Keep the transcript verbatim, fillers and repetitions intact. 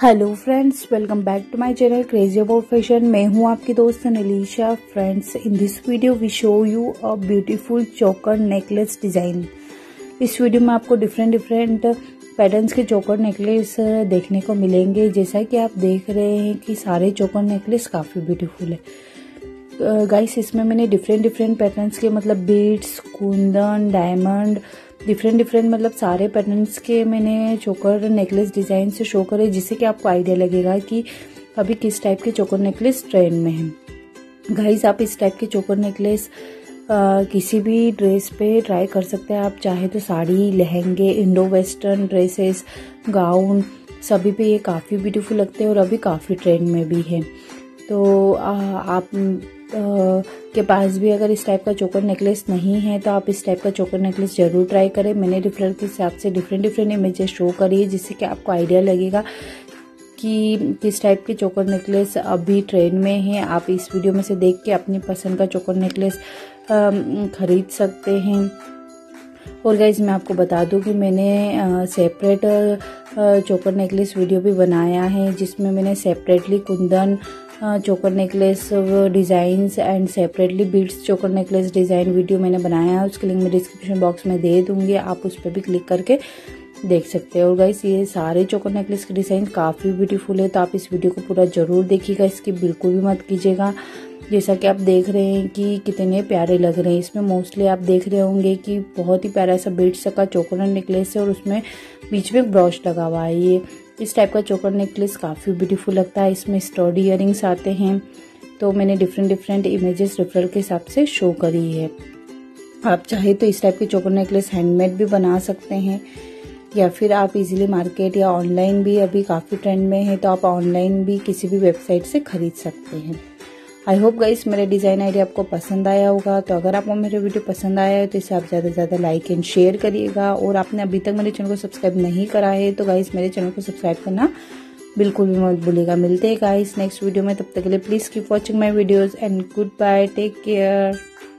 Hello friends, welcome back to my channel crazy about fashion. मैं हूं आपकी दोस्त Anisha. Friends, in this video we show you a beautiful choker necklace design. इस video में आपको different different patterns के चोकर नेकलेस देखने को मिलेंगे। जैसा कि आप देख रहे हैं कि सारे चोकर नेकलेस काफ़ी ब्यूटीफुल है गाइस। इसमें मैंने डिफरेंट डिफरेंट पैटर्न्स के मतलब beads, kundan, diamond, different different मतलब सारे पैटर्न्स के मैंने चोकर नेकलेस डिज़ाइन से शो करे, जिससे कि आपको आइडिया लगेगा कि अभी किस टाइप के चोकर नेकलेस ट्रेंड में है। गाइस, आप इस टाइप के चोकर नेकलेस आ, किसी भी ड्रेस पे ट्राई कर सकते हैं। आप चाहे तो साड़ी, लहंगे, इंडो वेस्टर्न ड्रेसेस, गाउन, सभी पे ये काफ़ी ब्यूटीफुल लगते हैं और अभी काफ़ी ट्रेंड में भी है। तो आ, आप आ, के पास भी अगर इस टाइप का चोकर नेकलेस नहीं है तो आप इस टाइप का चोकर नेकलेस जरूर ट्राई करें। मैंने डिफरेंट के हिसाब से डिफरेंट डिफरेंट इमेजेस शो करी है, जिससे कि आपको आइडिया लगेगा कि किस टाइप के चोकर नेकलेस अभी ट्रेंड में है। आप इस वीडियो में से देख के अपनी पसंद का चोकर नेकलेस खरीद सकते हैं। और गाइज, मैं आपको बता दूं कि मैंने सेपरेट चोकर नेकलेस वीडियो भी बनाया है, जिसमें मैंने separately kundan choker necklace designs and separately beads choker necklace design video मैंने बनाया है। उसके लिंक मैं डिस्क्रिप्शन बॉक्स में दे दूंगी, आप उस पर भी क्लिक करके देख सकते हो। और गाइस, ये सारे चोकर नेकलेस के डिज़ाइन काफ़ी ब्यूटीफुल है, तो आप इस वीडियो को पूरा ज़रूर देखिएगा, इसकी बिल्कुल भी मत कीजिएगा। जैसा कि आप देख रहे हैं कि कितने प्यारे लग रहे हैं। इसमें मोस्टली आप देख रहे होंगे कि बहुत ही प्यारा सा बीड्स का चोकर नेकलेस है और उसमें बीच में ब्रॉच लगा हुआ है। ये इस टाइप का चोकर नेकलेस काफ़ी ब्यूटीफुल लगता है। इसमें स्टर्डी इयरिंग्स आते हैं, तो मैंने डिफरेंट डिफरेंट इमेजेस रेफरल के हिसाब से शो करी है। आप चाहे तो इस टाइप के चोकर नेकलेस हैंडमेड भी बना सकते हैं, या फिर आप इजीली मार्केट या ऑनलाइन भी अभी काफ़ी ट्रेंड में है, तो आप ऑनलाइन भी किसी भी वेबसाइट से खरीद सकते हैं। आई होप गाइस मेरा डिज़ाइन आइडिया आपको पसंद आया होगा। तो अगर आपको मेरा वीडियो पसंद आया है तो इसे आप ज़्यादा से ज़्यादा लाइक एंड शेयर करिएगा। और आपने अभी तक मेरे चैनल को सब्सक्राइब नहीं करा है तो गाइस मेरे चैनल को सब्सक्राइब करना बिल्कुल भी मत भूलिएगा। मिलते हैं गाइस नेक्स्ट वीडियो में, तब तक के लिए please keep watching my videos and good bye, take care.